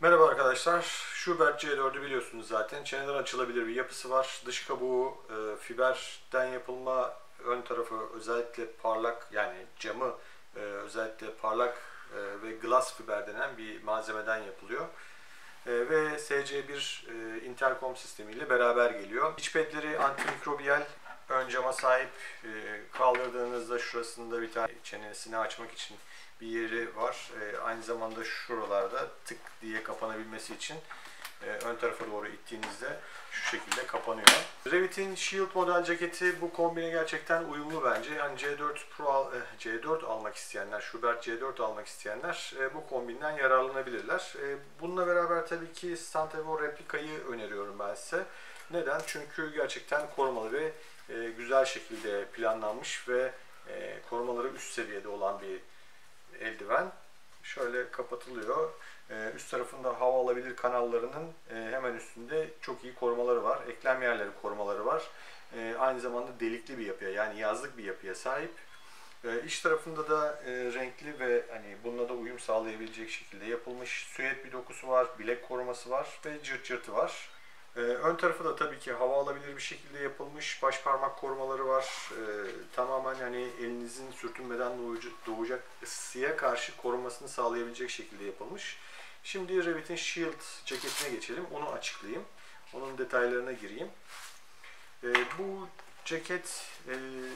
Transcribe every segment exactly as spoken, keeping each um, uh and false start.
Merhaba arkadaşlar. Schubert C dördü biliyorsunuz zaten. Çeneden açılabilir bir yapısı var. Dış kabuğu e, fiberden yapılma, ön tarafı özellikle parlak, yani camı e, özellikle parlak e, ve glass fiber denen bir malzemeden yapılıyor. E, ve S C bir e, intercom sistemiyle beraber geliyor. İç pedleri antimikrobiyal, ön cama sahip. E, kaldırdığınızda şurasında bir tane çenesini açmak için bir yeri var. E, aynı zamanda şuralarda tık diye kapanabilmesi için e, ön tarafa doğru ittiğinizde şu şekilde kapanıyor. Revit'in Shield model ceketi bu kombine gerçekten uyumlu bence. Yani C dört Pro al, eh, C dört almak isteyenler, Schubert C dört almak isteyenler e, bu kombinden yararlanabilirler. E, bununla beraber tabii ki Stantevor replikayı öneriyorum ben size. Neden? Çünkü gerçekten korumalı ve e, güzel şekilde planlanmış ve e, korumaları üst seviyede olan bir eldiven. Şöyle kapatılıyor. Ee, üst tarafında hava alabilir kanallarının e, hemen üstünde çok iyi korumaları var. Eklem yerleri korumaları var. E, aynı zamanda delikli bir yapıya, yani yazlık bir yapıya sahip. E, iç tarafında da e, renkli ve hani bununla da uyum sağlayabilecek şekilde yapılmış süet bir dokusu var, bilek koruması var ve cırt cırtı var. Ee, ön tarafı da tabii ki hava alabilir bir şekilde yapılmış. Baş parmak korumaları var. Ee, tamamen hani elinizin sürtünmeden doğacak ısıya karşı korumasını sağlayabilecek şekilde yapılmış. Şimdi Revit'in Shield ceketine geçelim. Onu açıklayayım. Onun detaylarına gireyim. Ee, bu ceket e,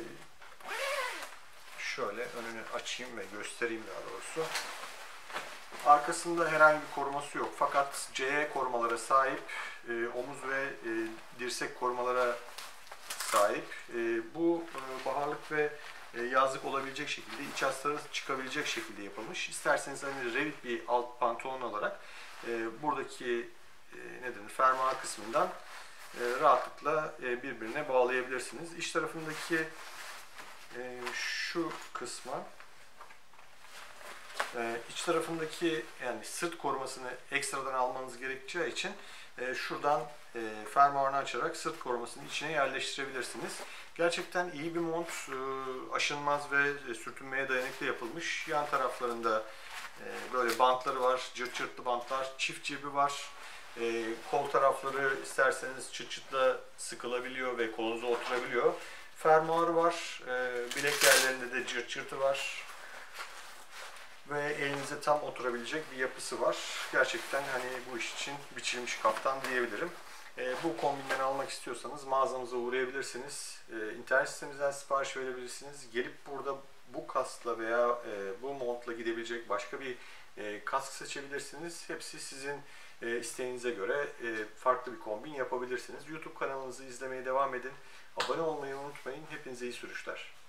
şöyle önünü açayım ve göstereyim daha doğrusu. Arkasında herhangi bir koruması yok. Fakat C E korumalara sahip, e, omuz ve e, dirsek korumalara sahip. E, bu e, baharlık ve e, yazlık olabilecek şekilde, iç hastaları çıkabilecek şekilde yapılmış. İsterseniz hani Revit bir alt pantolon olarak e, buradaki e, ne denir, fermuar kısmından e, rahatlıkla e, birbirine bağlayabilirsiniz. İç tarafındaki e, şu kısma, Ee, iç tarafındaki yani sırt korumasını ekstradan almanız gerekeceği için e, şuradan e, fermuarını açarak sırt korumasını içine yerleştirebilirsiniz. Gerçekten iyi bir mont, e, aşınmaz ve sürtünmeye dayanıklı yapılmış. Yan taraflarında e, böyle bantları var, cırt cırtlı bantlar, çift cebi var. E, kol tarafları isterseniz çıt çıtla sıkılabiliyor ve kolunuza oturabiliyor. Fermuarı var, e, bilek yerlerinde de cırt cırtı var. Ve elinize tam oturabilecek bir yapısı var. Gerçekten hani bu iş için biçilmiş kaftan diyebilirim. E, bu kombinden almak istiyorsanız mağazamıza uğrayabilirsiniz. E, internet sitemizden sipariş verebilirsiniz. Gelip burada bu kaskla veya e, bu montla gidebilecek başka bir e, kask seçebilirsiniz. Hepsi sizin e, isteğinize göre e, farklı bir kombin yapabilirsiniz. YouTube kanalımızı izlemeye devam edin. Abone olmayı unutmayın. Hepinize iyi sürüşler.